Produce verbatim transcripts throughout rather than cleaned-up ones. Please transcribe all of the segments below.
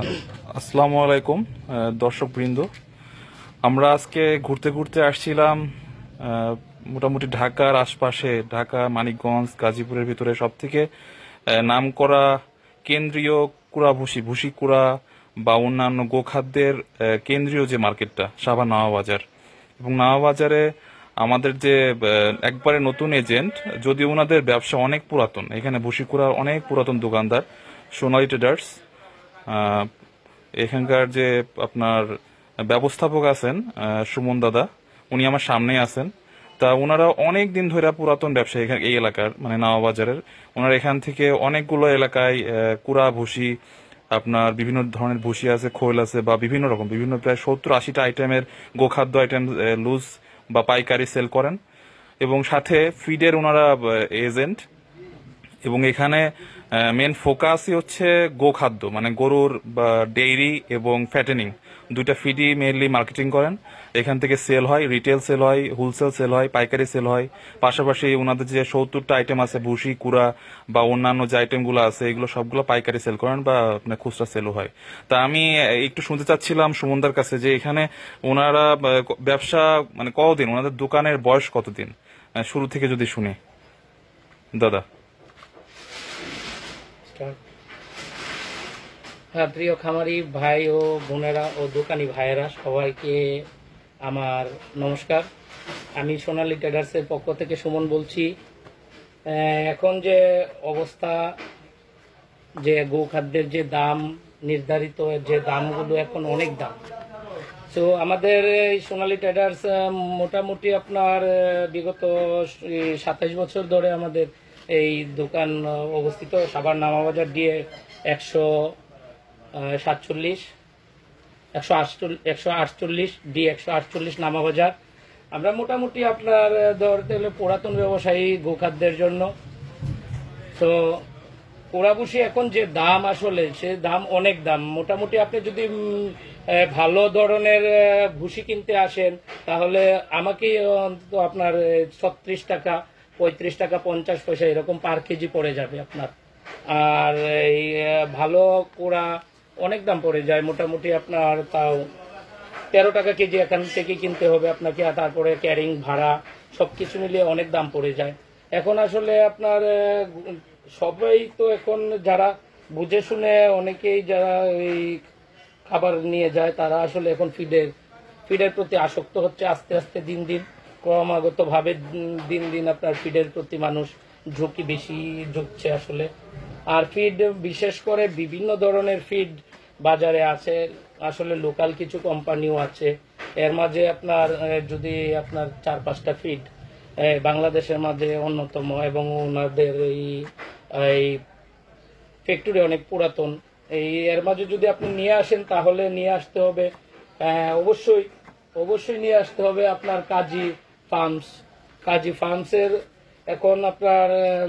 আসসালামু আলাইকুম দর্শকবৃন্দ। আমরা আজকে ঘুরতে ঘুরতে আসছিলাম আহ, মোটামুটি ঢাকার আশপাশে, ঢাকা, মানিকগঞ্জ, গাজীপুরের ভিতরে সব থেকে নামকরা কেন্দ্রীয় কুড়া ভুসি ভুসি কুড়া বা অন্যান্য গোখাদ্যের আহ, কেন্দ্রীয় যে মার্কেটটা সাভার নাওয়াবাজার। এবং নাওয়াবাজারে আমাদের যে আহ, একবারে নতুন এজেন্ট, যদিও ওনাদের ব্যবসা অনেক পুরাতন, এখানে ভুসি কুড়ার অনেক পুরাতন দোকানদার সোনালী ট্রেডার্স। আহ, এখানকার যে আপনার ব্যবস্থাপক আছেন আহ, সুমন দাদা, উনি আমার সামনেই আছেন। তা ওনারা অনেক দিন ধরে পুরাতন ব্যবসায়ী এখানে, এই এলাকার মানে নাওয়াবাজারের। ওনারা এখান থেকে অনেকগুলো এলাকায় আহ, কুড়া ভুসি, আপনার বিভিন্ন ধরনের ভুসি আছে, খোল আছে, বা বিভিন্ন রকম বিভিন্ন প্রায় সত্তর আশিটা আইটেমের গোখাদ্য আইটেম লুজ বা পাইকারি সেল করেন। এবং সাথে ফিডের ওনারা এজেন্ট। এবং এখানে মেন ফোকাসই হচ্ছে গোখাদ্য, মানে গরুর বা ডেইরি এবং ফ্যাটেনিং, দুইটা ফিডই মেইনলি মার্কেটিং করেন। এখান থেকে সেল হয়, রিটেল সেল হয়, হোলসেল সেল হয়, পাইকারি সেল হয়। পাশাপাশি ওনাদের যে সত্তরটা আইটেম আছে ভুসি কুড়া বা অন্যান্য যে আইটেমগুলো আছে, এগুলো সবগুলো পাইকারি সেল করেন বা আপনার খুচরা সেলও হয়। তা আমি একটু শুনতে চাচ্ছিলাম সুমনদার কাছে যে এখানে ওনারা ব্যবসা মানে কতদিন, ওনাদের দোকানের বয়স কতদিন, শুরু থেকে যদি শুনি দাদা। হ্যাঁ, প্রিয় খামারি ভাই ও বোনেরা ও দোকানি ভাইয়েরা, সবাইকে আমার নমস্কার। আমি সোনালী ট্রেডার্সের পক্ষ থেকে সুমন বলছি। এখন যে অবস্থা, যে গোখাদ্যের যে দাম নির্ধারিত, যে দামগুলো এখন অনেক দাম। তো আমাদের এই সোনালী ট্রেডার্স মোটামুটি আপনার বিগত সাতাইশ বছর ধরে আমাদের এই দোকান অবস্থিত সাভার নামাবাজার দিয়ে একশো সাতচল্লিশ একশো আটচল্লিশ একশো আটচল্লিশ ডি একশো আটচল্লিশ নামাবাজার। আমরা মোটামুটি আপনার ধরতে হলে পুরাতন ব্যবসায়ী গোখাদ্যের জন্য। তো কোড়াভুসি এখন যে দাম, আসলে সে দাম অনেক দাম। মোটামুটি আপনি যদি ভালো ধরনের ভুসি কিনতে আসেন, তাহলে আমাকে অন্তত আপনার ছত্রিশ টাকা, পঁয়ত্রিশ টাকা, পঞ্চাশ পয়সা এরকম পার কেজি পড়ে যাবে আপনার। আর এই ভালো কোড়া অনেক দাম পড়ে যায়, মোটামুটি আপনার তাও তেরো টাকা কেজি এখান থেকে কিনতে হবে আপনাকে। তারপরে ক্যারিং ভাড়া সবকিছু মিলিয়ে অনেক দাম পড়ে যায়। এখন আসলে আপনার সবাই তো এখন যারা বুঝে শুনে, অনেকেই যারা এই খাবার নিয়ে যায়, তারা আসলে এখন ফিডের ফিডের প্রতি আসক্ত হচ্ছে আস্তে আস্তে, দিন দিন ক্রমাগত ভাবে দিন দিন আপনার ফিডের প্রতি মানুষ ঝুঁকি বেশি ঝুঁকছে আসলে। আর ফিড, বিশেষ করে বিভিন্ন ধরনের ফিড বাজারে আছে, আসলে লোকাল কিছু কোম্পানিও আছে। এর মাঝে আপনার যদি আপনার চার পাঁচটা ফিড বাংলাদেশের মাঝে অন্যতম, এবং ওনাদের এই এই ফ্যাক্টরি অনেক পুরাতন। এই এর মাঝে যদি আপনি নিয়ে আসেন, তাহলে নিয়ে আসতে হবে অবশ্যই অবশ্যই নিয়ে আসতে হবে আপনার কাজী ফার্মস। কাজী ফার্মসের এখন আপনার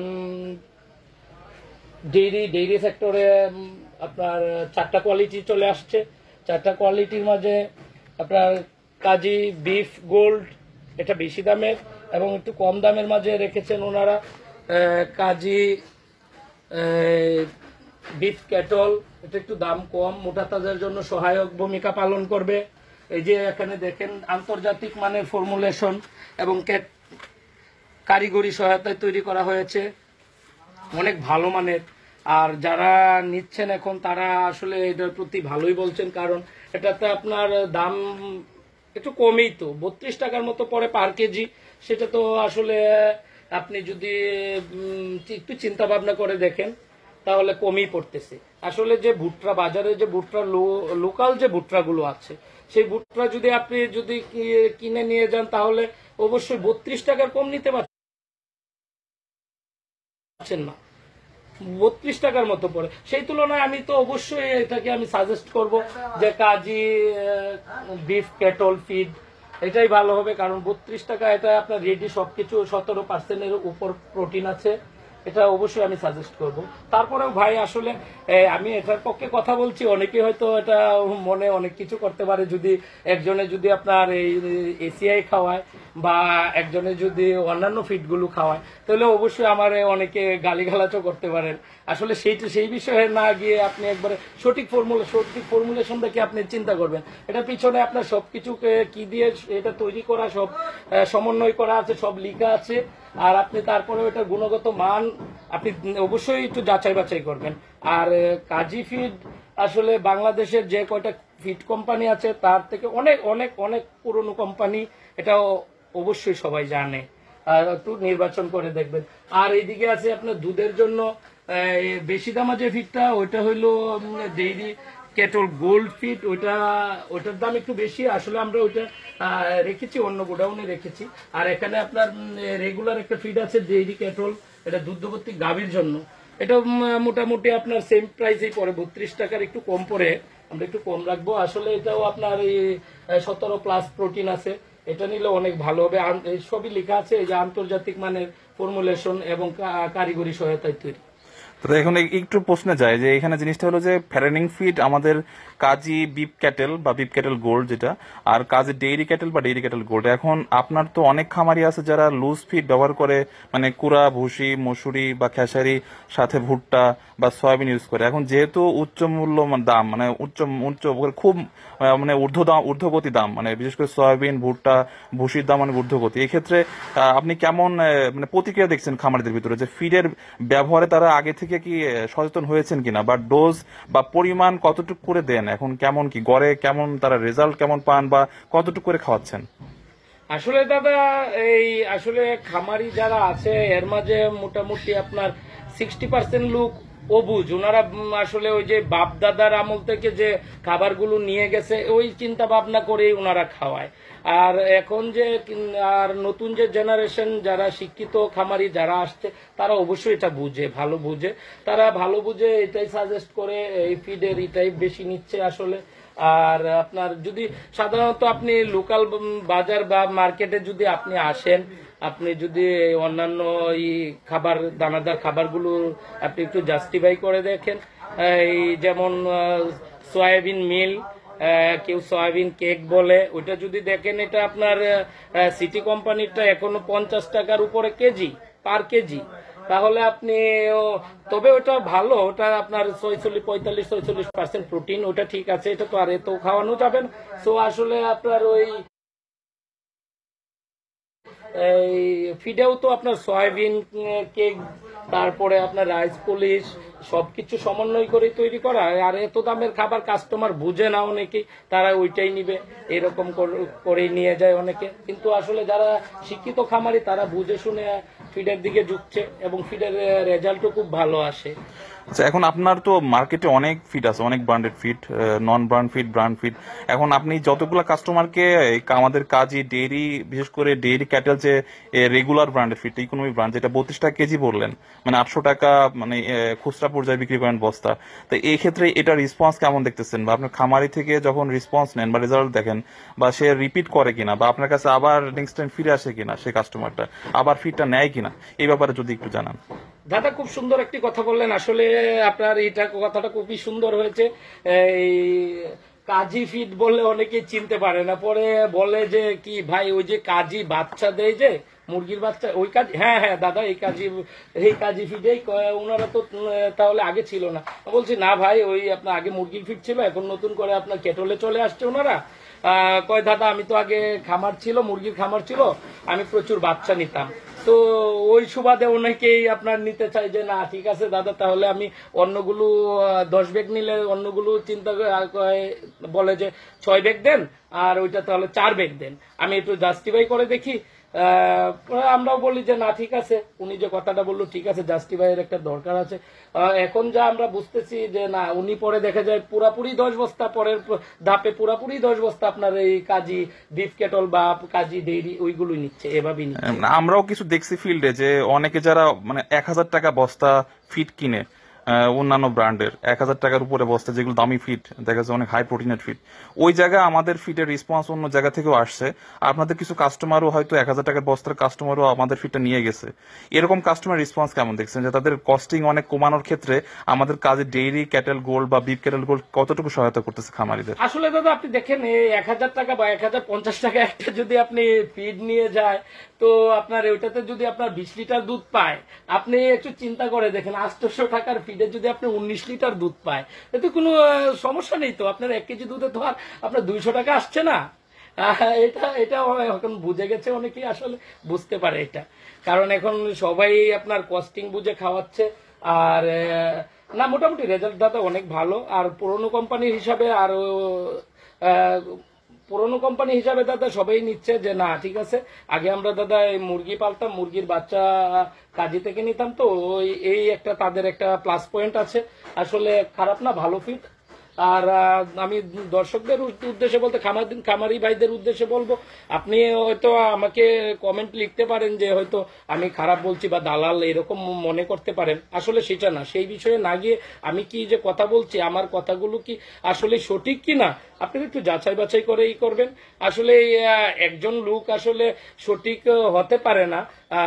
ডেইরি ডেইরি সেক্টরে আপনার চারটা কোয়ালিটি চলে আসছে। চারটা কোয়ালিটির মাঝে আপনার কাজী বিফ গোল্ড, এটা বেশি দামের, এবং একটু কম দামের মাঝে রেখেছেন ওনারা কাজী বিফ ক্যাটল, এটা একটু দাম কম, মোটা তাজার জন্য সহায়ক ভূমিকা পালন করবে। এই যে এখানে দেখেন আন্তর্জাতিক মানের ফর্মুলেশন এবং কারিগরি সহায়তায় তৈরি করা হয়েছে, অনেক ভালো মানের। আর যারা নিচ্ছেন এখন, তারা আসলে এটার প্রতি ভালোই বলছেন, কারণ এটাতে আপনার দাম একটু কমেই, তো বত্রিশ টাকার মতো পড়ে পার কেজি। সেটা তো আসলে আপনি যদি একটু চিন্তা ভাবনা করে দেখেন, তাহলে কমই পড়তেছে। আসলে যে ভুট্টা বাজারে, যে ভুট্টা লোকাল যে ভুট্টাগুলো আছে, সেই ভুট্টা যদি আপনি যদি কিনে নিয়ে যান, তাহলে অবশ্যই বত্রিশ টাকার কম নিতে পারছেন না, বত্রিশ টাকার মতো পড়ে। সেই তুলনায় আমি তো অবশ্যই এটাকে আমি সাজেস্ট করব যে কাজী বিফ ক্যাটল ফিড, এটাই ভালো হবে। কারণ বত্রিশ টাকা, এটা আপনার রেডি সবকিছু, সতেরো পার্সেন্টের উপর প্রোটিন আছে, এটা অবশ্যই আমি সাজেস্ট করব। তারপরেও ভাই আসলে এ, আমি এটার পক্ষে কথা বলছি, অনেকে হয়তো এটা মনে অনেক কিছু করতে পারে, যদি একজনে যদি আপনার এই এসিআই খাওয়ায় বা একজনে যদি অন্যান্য ফিডগুলো খাওয়ায়, তাহলে অবশ্যই আমার অনেকে গালিগালাজও করতে পারেন। আসলে সেইটা সেই বিষয়ে না গিয়ে আপনি একবারে সঠিক ফর্মুলা সঠিক ফর্মুলেশন দেখে আপনি চিন্তা করবেন। এটা পিছনে আপনার সবকিছুকে কি দিয়ে এটা তৈরি করা, সব আহ, সমন্বয় করা আছে, সব লেখা আছে। আর আপনি তারপরে ওটার গুণগত মান আপনি অবশ্যই একটু যাচাই বাছাই করবেন। আর আহ, কাজী ফিড আসলে বাংলাদেশের যে কয়টা ফিড কোম্পানি আছে তার থেকে অনেক অনেক অনেক পুরনো কোম্পানি, এটাও অবশ্যই সবাই জানে। আর একটু নির্বাচন করে দেখবেন। আর এইদিকে আছে আপনার দুধের জন্য আহ, বেশি দামা যে ফিডটা, ওইটা হইলো ডেইরি কেটল গোল্ড ফিড, ওইটা ওইটার দাম একটু বেশি। আসলে আমরা ওইটা আহ, রেখেছি অন্য গোডাউনে রেখেছি। আর এখানে আপনার রেগুলার একটা ফিড আছে ডেইরি কেটল, এটা দুগ্ধবর্তী গাভীর জন্য। এটা উম, মোটামুটি আপনার সেম প্রাইসেই পড়ে, বত্রিশ টাকার একটু কম পড়ে, আমরা একটু কম রাখবো। আসলে এটাও আপনার এই সতেরো প্লাস প্রোটিন আছে, এটা নিলে অনেক ভালো হবে। আন- এই সবই লেখা আছে, এই যে আন্তর্জাতিক মানের ফর্মুলেশন এবং কা- কারিগরি সহায়তায় তৈরি। তো এখন এই- একটু প্রশ্নে যায় যে এখানে জিনিসটা হলো যে ফ্যারেনিং ফিড আমাদের কাজী বিপ ক্যাটেল বা বিপ ক্যাটেল গোল্ড যেটা, আর কাজী ডেইরি ক্যাটেল বা ডেইরি ক্যাটেল গোল্ড। এখন আপনার তো অনেক খামারি আছে যারা লুজ ফিড ব্যবহার করে, মানে কুড়া, ভুসি, মসুরি বা খেসারি সাথে ভুট্টা বা সয়াবিন ইউজ করে। এখন যেহেতু উচ্চ মূল্য মানে দাম, মানে উচ্চ উচ্চ খুব আহ, মানে ঊর্ধ্ব দাম, ঊর্ধ্বগতি দাম, মানে বিশেষ করে সয়াবিন, ভুট্টা, ভুসির দাম মানে ঊর্ধ্বগতি। এই ক্ষেত্রে আহ, আপনি কেমন আহ, মানে প্রতিক্রিয়া দেখছেন খামারিদের ভিতরে যে ফিডের ব্যবহারে তারা আগে থেকে কি আহ, সচেতন হয়েছেন কিনা, বা ডোজ বা পরিমাণ কতটুকু করে দেন, এখন কেমন কি গড়ে কেমন তারা রেজাল্ট কেমন পান বা কতটুকু করে খাওয়াচ্ছেন? আসলে দাদা এই আসলে খামারি যারা আছে এর মাঝে মোটামুটি আপনার সিক্সটি পার্সেন্ট লোক অবুঝ। ওনারা উম, আসলে ওই যে বাপ দাদার আমল থেকে যে খাবারগুলো নিয়ে গেছে ওই চিন্তা ভাবনা করেই ওনারা খাওয়ায়। আর এখন যে কিন- আর নতুন যে জেনারেশন যারা শিক্ষিত খামারি যারা আসছে, তারা অবশ্যই এটা বুঝে, ভালো বুঝে, তারা ভালো বুঝে এটাই সাজেস্ট করে, এই ফিডের এটাই বেশি নিচ্ছে আসলে। আর আপনার যদি সাধারণত আপনি লোকাল বাজার বা মার্কেটে যদি আপনি আসেন, আপনি যদি অন্যান্য এই খাবার দানাদার খাবারগুলো আপনি একটু জাস্টিফাই করে দেখেন, এই যেমন সয়াবিন মিল, কেউ সয়াবিন কেক বলে, ওইটা যদি দেখেন, এটা আপনার সিটি কোম্পানিটা এখনো পঞ্চাশ টাকার উপরে কেজি, পার কেজি। তাহলে আপনি ও, তবে ওটা ভালো, ওটা আপনার ছয়চল্লিশ পঁয়তাল্লিশ ছয়চল্লিশ পার্সেন্ট প্রোটিন, ওটা ঠিক আছে, এটা তো আর এত খাওয়ানো যাবে না। সো আসলে আপনার ওই এই ফিডেও তো আপনার সয়াবিন কেক, তারপরে আপনার রাইস পলিশ, সবকিছু সমন্বয় করে তৈরি করা। আর এত দামের খাবার কাস্টমার বুঝে না অনেকেই, তারা ওইটাই নিবে, এরকম কর- করেই নিয়ে যায় অনেকে। কিন্তু আসলে যারা শিক্ষিত খামারি তারা বুঝে শুনে ফিডের দিকে ঝুঁকছে এবং ফিডের রেজাল্টও খুব ভালো আসে। আচ্ছা, এখন আপনার তো মার্কেটে অনেক ফিড আছে, অনেক branded feed, non brand feed, brand feed. এখন আপনি যতগুলো কাস্টমারকে আমাদের কাজী ডেইরি, বিশেষ করে ডেইরি ক্যাটেল যে regular branded feed, economy brand যেটা বত্রিশ টাকা কেজি বললেন, মানে আটশো টাকা মানে আহ, খুচরা পর্যায়ে বিক্রি করেন বস্তা, তো এই ক্ষেত্রে এটা রেসপন্স কেমন দেখতেছেন, বা আপনার খামারি থেকে যখন রেসপন্স নেন বা রেজাল্ট দেখেন, বা সে রিপিট করে কিনা, বা আপনার কাছে আবার নেক্সট টাইম ফিরে আসে কিনা, সে কাস্টমারটা আবার ফিডটা নেয় কিনা, এই ব্যাপারে যদি একটু জানান। দাদা খুব সুন্দর একটি কথা বললেন, আসলে আপনার এটা কথাটা খুবই সুন্দর হয়েছে। এই কাজী ফিড বললে অনেকেই চিনতে পারে না, পরে বলে যে কি ভাই ওই যে কাজী বাচ্চা দেয় যে মুরগির বাচ্চা, ওই কাজ, হ্যাঁ হ্যাঁ দাদা এই কাজী, এই কাজী ফিডেই ক- ওনারা তো উম, তাহলে আগে ছিল না। বলছি না ভাই, ওই আপনার আগে মুরগির ফিড ছিল, এখন নতুন করে আপনার কেটলে চলে আসছে ওনারা। আহ, কয় দাদা আমি তো আগে খামার ছিল, মুরগির খামার ছিল, আমি প্রচুর বাচ্চা নিতাম, তো ওই সুবাদে অনেকেই আপনার নিতে চাই যে না ঠিক আছে দাদা, তাহলে আমি অন্যগুলো আহ, দশ ব্যাগ নিলে অন্যগুলো চিন্তা করে আর কয়, বলে যে ছয় ব্যাগ দেন আর ওইটা তাহলে চার ব্যাগ দেন, আমি একটু জাস্টিফাই করে দেখি। আহ, আমরাও বলি যে না ঠিক আছে, উনি যে কথাটা বললো ঠিক আছে, জাস্টিফাইয়ের একটা দরকার আছে। আহ, এখন যা আমরা বুঝতেছি যে না, উনি পরে দেখা যায় পুরাপুরি দশ বস্তা, পরের প- ধাপে পুরাপুরি দশ বস্তা আপনার এই কাজী বিফ কেটল বা কাজী ডেইরি ওইগুলোই নিচ্ছে, এভাবেই নিচ্ছে। আমরাও কিছু দেখছি ফিল্ডে যে অনেকে যারা মানে এক হাজার টাকা বস্তা ফিড কিনে, আহ, অন্যান্য ব্র্যান্ডের এক হাজার টাকার উপরে বস্তা, যেগুলো দামি ফিট, দেখা যাচ্ছে অনেক হাই প্রোটিনের ফিট, ওই জায়গায় আমাদের ফিটের রেসপন্স অন্য জায়গা থেকেও আসছে। আপনাদের কিছু কাস্টমারও হয়তো এক হাজার টাকার বস্তার কাস্টমারও আমাদের ফিটটা নিয়ে গেছে। এরকম কাস্টমার রেসপন্স কেমন দেখছেন, যে তাদের কস্টিং অনেক কমানোর ক্ষেত্রে আমাদের কাজে ডেইরি ক্যাটেল গোল্ড বা বিফ ক্যাটেল গোল্ড কতটুকু সহায়তা করতেছে খামারিদের? আসলে দাদা আপনি দেখেন এই এক হাজার টাকা বা এক হাজার পঞ্চাশ টাকা একটা যদি আপনি ফিড নিয়ে যায়, তো আপনার ওইটাতে যদি আপনার বিশ লিটার দুধ পায়, আপনি একটু চিন্তা করে দেখেন আটশোশো টাকার ফিডে যদি আপনি উনিশ লিটার দুধ পায়, এতে কোনো আহ, সমস্যা নেই তো। আপনার এক কেজি দুধে তো আর আপনার দুইশো টাকা আসছে না। আহ, এটা এটা এখন বুঝে গেছে অনেকেই, আসলে বুঝতে পারে এটা, কারণ এখন সবাই আপনার কস্টিং বুঝে খাওয়াচ্ছে। আর আহ, না, মোটামুটি রেজাল্ট দাদা অনেক ভালো। আর পুরনো কোম্পানির হিসাবে আরো আহ, পুরনো কোম্পানি হিসাবে দাদা সবাই নিচ্ছে যে না ঠিক আছে। আগে আমরা দাদা এই মুরগি পালতাম, মুরগির বাচ্চা কাজী থেকে নিতাম, তো ওই এই একটা তাদের একটা প্লাস পয়েন্ট আছে। আসলে খারাপ না, ভালো ফিট। আর আহ, আমি দর্শকদের উদ- উদ্দেশ্যে বলতে খামার খামারি ভাইদের উদ্দেশ্যে বলবো, আপনি হয়তো আমাকে কমেন্ট লিখতে পারেন যে হয়তো আমি খারাপ বলছি বা দালাল এরকম মনে করতে পারেন। আসলে সেটা না, সেই বিষয়ে না গিয়ে আমি কি যে কথা বলছি, আমার কথাগুলো কি আসলে সঠিক কি না, আপনি একটু যাচাই বাছাই করে ই করবেন। আসলে আহ, একজন লোক আসলে সঠিক আহ, হতে পারে না,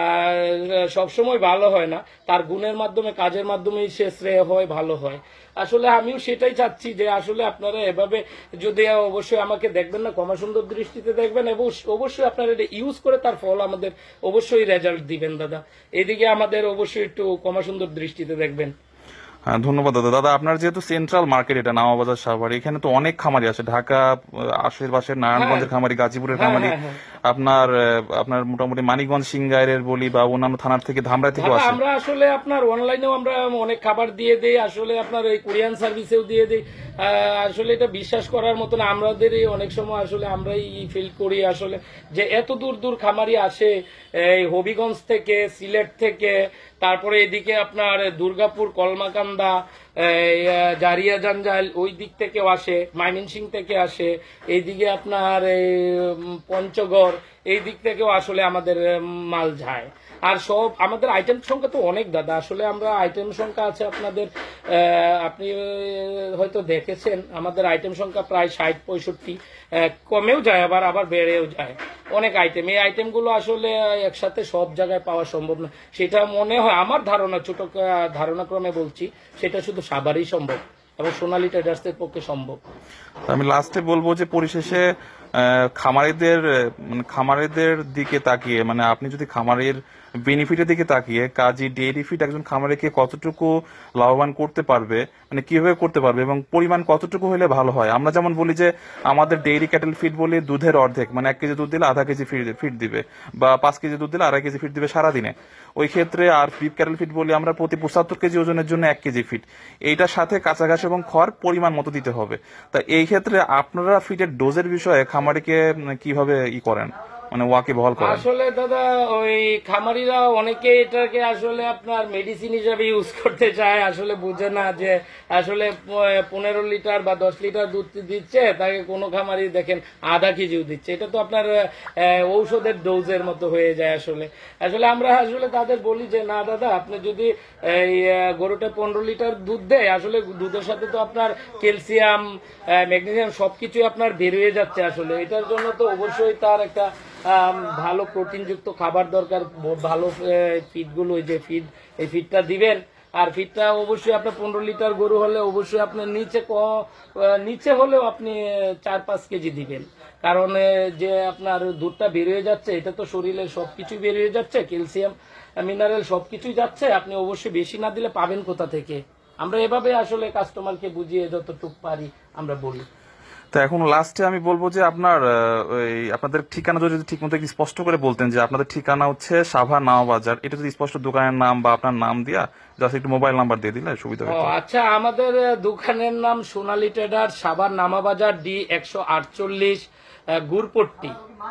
সবসময় ভালো হয় না, তার গুণের মাধ্যমে কাজের মাধ্যমেই সে শ্রেয় হয়, ভালো হয়। আসলে আমিও সেটাই চাচ্ছি যে আসলে আপনারা এভাবে যদি অবশ্যই আমাকে দেখবেন না, ক্ষমা সুন্দর দৃষ্টিতে দেখবেন এবং অবশ্যই আপনারা এটা ইউজ করে তার ফল আমাদের অবশ্যই রেজাল্ট দিবেন দাদা। এদিকে আমাদের অবশ্যই একটু ক্ষমা সুন্দর দৃষ্টিতে দেখবেন। হ্যাঁ, ধন্যবাদ দাদা। দাদা আপনার যেহেতু সেন্ট্রাল মার্কেট এটা নামাবাজার সাভার, এখানে তো অনেক খামারি আছে, ঢাকা আহ, আশেপাশের নারায়ণগঞ্জের খামারি, গাজীপুরের হ্যাঁ খামারি, হ্যাঁ হ্যাঁ আপনার আহ, আপনার মোটামুটি মানিকগঞ্জ সিংগাইরের বলি বা অন্যান্য থানার থেকে ধামরাই থেকেও দাদা আছে। আমরা আসলে আপনার অনলাইনেও আমরা অনেক খাবার দিয়ে দিই, আসলে আপনার ওই কোরিয়ান সার্ভিসেও দিয়ে দিই। আহ, আসলে এটা বিশ্বাস করার মতন, আমাদেরই অনেক সময় আসলে আমরাই ফিল করি আসলে যে এত দূর দূর খামারি আসে, এই হবিগঞ্জ থেকে, সিলেট থেকে, তারপরে এদিকে আপনার দুর্গাপুর, কলমাকান্দা, এই, আহ, জারিয়া জঞ্জাল ওই দিক থেকেও আসে, ময়মনসিং থেকে আসে, এইদিকে আপনার এই, উম, পঞ্চগড় এই দিক থেকেও আসলে আমাদের উম, মাল যায়। আর সব আমাদের আইটেম সংখ্যা তো অনেক দাদা, আসলে আমরা আইটেম সংখ্যা আছে আপনাদের আহ, আপনি আহ, হয়তো দেখেছেন আমাদের আইটেম সংখ্যা প্রায় ষাট পঁয়ষট্টি, আহ, কমেও যায় আবার আবার বেড়েও যায় অনেক আইটেম। এই আইটেমগুলো আসলে আহ, একসাথে সব জায়গায় পাওয়া সম্ভব না, সেটা মনে হয় আমার ধারণা, ছোট আহ, ধারণাক্রমে বলছি, সেটা শুধু সাভারেই সম্ভব এবং সোনালী ট্রেডার্সের পক্ষে সম্ভব। আমি লাস্টে বলবো যে পরিশেষে আহ, খামারিদের আহ, মানে খামারিদের দিকে তাকিয়ে, মানে আপনি যদি খামারের বেনিফিটের দিকে তাকিয়ে কাজী ডেইরি ফিড একজন খামারিকে কতটুকু লাভবান করতে পারবে, মানে কিভাবে করতে পারবে এবং পরিমাণ কতটুকু হলে ভালো হয়। আমরা যেমন বলি যে আমাদের ডেইরি ক্যাটেল ফিড বলি দুধের অর্ধেক, মানে এক কেজি দুধ দিলে আধা কেজি ফিড দিবে, বা পাঁচ কেজি দুধ দিলে আড়াই কেজি ফিড দিবে সারাদিনে। ওই ক্ষেত্রে আর বিফ ক্যাটেল ফিড বলি আমরা প্রতি পঁচাত্তর কেজি ওজনের জন্য এক কেজি ফিড, এইটার সাথে কাঁচা ঘাস এবং খড় পরিমাণ মতো দিতে হবে। তা এই ক্ষেত্রে আপনারা ফিডের ডোজের বিষয়ে খামারিকে উম, কিভাবে ই করেন, মানে ওয়াকে বহল করেন? আসলে দাদা ওই খামারিরা অনেকে এটাকে আসলে আপনার মেডিসিন হিসাবে ইউজ করতে চায়, আসলে বুঝে না যে আসলে পনেরো লিটার বা দশ লিটার দুধ দিচ্ছে, তাকে কোনো খামারি দেখেন আধা কেজিও দিচ্ছে, এটা তো আপনার আহ, ঔষধের ডোজের মতো হয়ে যায়। আসলে আসলে আমরা আসলে তাদের বলি যে না দাদা, আপনি যদি এই আহ, গরুটা পনেরো লিটার দুধ দেয়, আসলে দুধের সাথে তো আপনার ক্যালসিয়াম, ম্যাগনেসিয়াম সবকিছুই আপনার বের হয়ে যাচ্ছে। আসলে এটার জন্য তো অবশ্যই তার একটা আম, ভালো প্রোটিনযুক্ত খাবার দরকার, ব- ভালো ফিডগুলো, ওই যে ফিড, এই ফিডটা দিবেন। আর ফিডটা অবশ্যই আপনার পনেরো লিটার গরু হলে অবশ্যই আপনার নিচে ক- আহ, নিচে হলেও আপনি আহ, চার পাঁচ কেজি দিবেন, কারণ আহ, যে আপনার দুধটা বেরিয়ে যাচ্ছে, এটা তো শরীরের সবকিছু বেরিয়ে যাচ্ছে, ক্যালসিয়াম মিনারেল সবকিছুই যাচ্ছে, আপনি অবশ্যই বেশি না দিলে পাবেন কোথা থেকে। আমরা এভাবে আসলে কাস্টমারকে বুঝিয়ে যতটুকু পারি আমরা বলি। তো এখন লাস্টে আমি বলবো যে আপনার আহ, ওই আপনাদের ঠিকানা যদি ঠিক মতো স্পষ্ট করে বলতেন, যে আপনাদের ঠিকানা হচ্ছে সাভার নাওবাজার, এটা যদি স্পষ্ট দোকানের নাম বা আপনার নাম দিয়া জাস্ট একটু মোবাইল নাম্বার দিয়ে দিলে সুবিধা ও হতো। আচ্ছা, আমাদের আহ, দোকানের নাম সোনালী ট্রেডার, সাভার নামাবাজার, ডি একশো আটচল্লিশ, গুরপট্টি।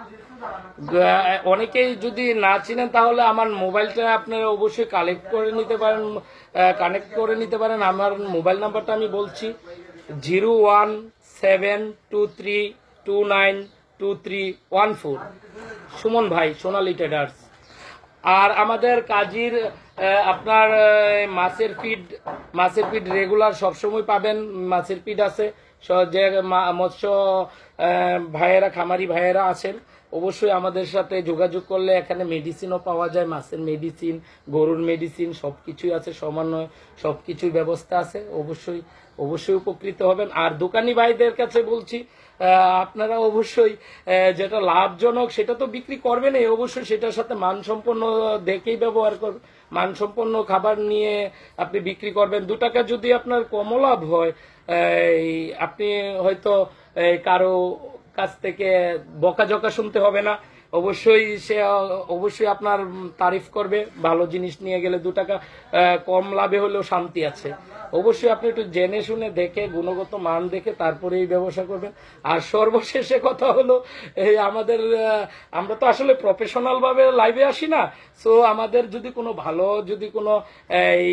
গ- অনেকেই যদি না চিনেন তাহলে আমার মোবাইলটা আপনারা অবশ্যই কালেক্ট করে নিতে পারেন, কানেক্ট করে নিতে পারেন। আমার মোবাইল নাম্বারটা আমি বলছি, zero one seven two three two nine two three one four. Suman ভাই, সোনালী ট্রেডার্স। আর আমাদের কাজীর আহ, আপনার আহ, মাছের ফিড মাছের ফিড রেগুলার সবসময় পাবেন। মাছের ফিড আছে স- যে মা- মৎস্য আহ, ভাইয়েরা খামারি ভাইয়েরা আছেন, অবশ্যই আমাদের সাথে যোগাযোগ করলে এখানে মেডিসিনও পাওয়া যায়, মাছের মেডিসিন, গরুর মেডিসিন সবকিছুই আছে, সমন্বয় সবকিছুর ব্যবস্থা আছে। অবশ্যই অবশ্যই উপকৃত হবেন। আর দোকানি ভাইদের কাছে বলছি, আহ, আপনারা অবশ্যই আহ, যেটা লাভজনক সেটা তো বিক্রি করবেনই, অবশ্যই সেটার সাথে মানসম্পন্ন দেখেই ব্যবহার করবেন। মানসম্পন্ন খাবার নিয়ে আপনি বিক্রি করবেন। দু টাকা যদি আপনার কম লাভ হয়, এই, আপনি হয়তো এই, কারো কাছ থেকে বকাঝকা শুনতে হবে না। অবশ্যই সে আহ, অবশ্যই আপনার তারিফ করবে। ভালো জিনিস নিয়ে গেলে দু টাকা আহ, কম লাভে হলেও শান্তি আছে। অবশ্যই আপনি একটু জেনে শুনে দেখে, গুণগত মান দেখে তারপরে এই ব্যবসা করবেন। আর সর্বশেষে কথা হলো, এই আমাদের আহ, আমরা তো আসলে প্রফেশনাল ভাবে লাইভে আসি না। সো আমাদের যদি কোনো ভালো যদি কোনো এই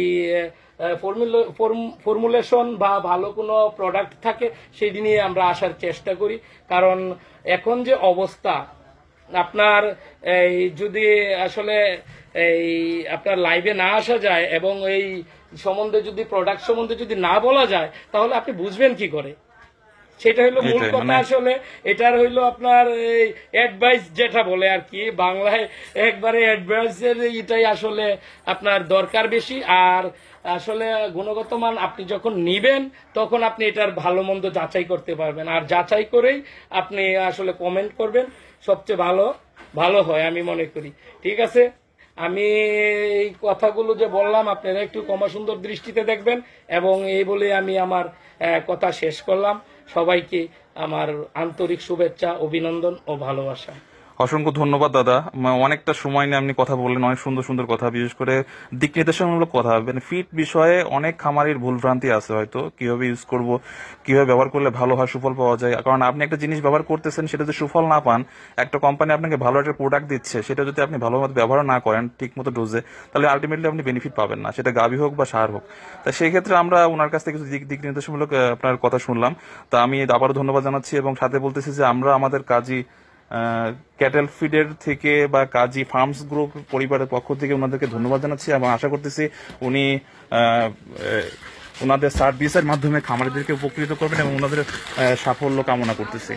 ফর্মুলেশন বা ভালো কোনো প্রোডাক্ট থাকে সেটি নিয়ে আমরা আসার চেষ্টা করি। কারণ এখন যে অবস্থা, আপনার এই যদি আসলে এই আপনার লাইভে না আসা যায় এবং এই সম্বন্ধে যদি প্রোডাক্ট সম্বন্ধে যদি না বলা যায়, তাহলে আপনি বুঝবেন কি করে? সেটা হইলো মূল এটাই, কথা। মানে- আসলে এটার হইলো আপনার এই অ্যাডভাইস যেটা বলে আর কি বাংলায়, একবারে অ্যাডভাইসের এটাই আসলে আপনার দরকার বেশি। আর আসলে গুণগত মান আপনি যখন নিবেন তখন আপনি এটার ভালো মন্দ যাচাই করতে পারবেন। আর যাচাই করেই আপনি আসলে কমেন্ট করবেন, সবচেয়ে ভালো ভালো হয় আমি মনে করি। ঠিক আছে, আমি এই কথাগুলো যে বললাম আপনারা একটু ক্ষমা সুন্দর দৃষ্টিতে দেখবেন, এবং এই বলে আমি আমার আহ, কথা শেষ করলাম। সবাইকে আমার আন্তরিক শুভেচ্ছা, অভিনন্দন ও ভালোবাসা। অসংখ্য ধন্যবাদ দাদা। মা- অনেকটা সময় নিয়ে আপনি কথা বললেন, অনেক সুন্দর সুন্দর কথা, বিশেষ করে দিক নির্দেশনামূলক কথা। মানে ফিট বিষয়ে অনেক খামারির ভুলভ্রান্তি আছে, হয়তো কিভাবে ইউজ করব, কিভাবে ব্যবহার করলে ভালো হয়, সুফল পাওয়া যায়। কারণ আপনি একটা জিনিস ব্যবহার করতেছেন, সেটা যদি সুফল না পান, একটা কোম্পানি আপনাকে ভালো একটা প্রোডাক্ট দিচ্ছে, সেটা যদি আপনি ভালোভাবে ব্যবহার না করেন ঠিক মতো ডোজে, তাহলে আলটিমেটলি আপনি বেনিফিট পাবেন না, সেটা গাভী হোক বা সার হোক। তা সেই ক্ষেত্রে আমরা ওনার কাছ থেকে কিছু দিক দিক নির্দেশমূলক আহ, আপনার কথা শুনলাম। তা আমি আবারও ধন্যবাদ জানাচ্ছি, এবং সাথে বলতেছি যে আমরা আমাদের কাজী ক্যাটেল ফিডের থেকে বা কাজী ফার্মস গ্রুপ পরিবারের পক্ষ থেকে ওনাদেরকে ধন্যবাদ জানাচ্ছি, এবং আশা করতেছি উনি আহ, আহ, ওনাদের সার্ভিসের মাধ্যমে খামারিদেরকে উপকৃত করবেন, এবং ওনাদের আহ, সাফল্য কামনা করতেছি।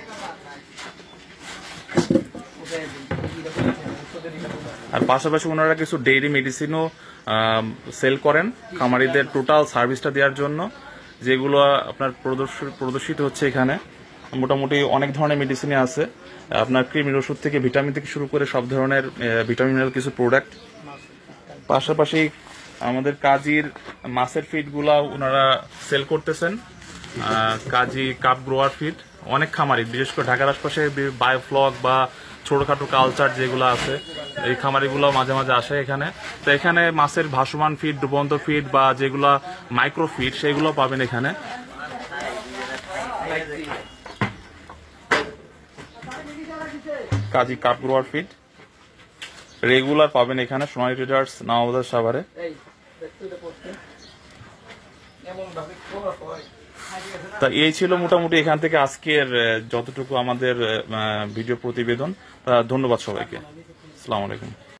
আর পাশাপাশি ওনারা কিছু ডেইরি মেডিসিনও সেল করেন খামারিদের টোটাল সার্ভিসটা দেওয়ার জন্য, যেগুলো আপনার প্রদর্শিত প্রদর্শিত হচ্ছে এখানে। মোটামুটি অনেক ধরনের মেডিসিনই আছে, আপনার কৃমির ওষুধ থেকে ভিটামিন থেকে শুরু করে সব ধরনের ভিটামিনাল কিছু প্রোডাক্ট। পাশাপাশি আমাদের কাজীর মাছের ফিডগুলা ওনারা সেল করতেছেন, আহ, কাজী কাপ গ্রোয়ার ফিড। অনেক খামারি, বিশেষ করে ঢাকার আশপাশে বায়োফ্লক বা ছোটখাটো কালচার যেগুলো আছে, এই খামারিগুলো মাঝে মাঝে আসে এখানে। তো এখানে মাছের ভাসমান ফিড, ডুবন্ত ফিড বা যেগুলা মাইক্রো ফিড, সেগুলো পাবেন এখানে। Kazi cup grower feed regular পাবেন এখানে সোনালী ট্রেডার্স, নওগাঁ সাভারে। তা এই ছিল মোটামুটি এখান থেকে আজকের আহ, যতটুকু আমাদের আহ, ভিডিও প্রতিবেদন। তা ধন্যবাদ সবাইকে। আসসালামু আলাইকুম।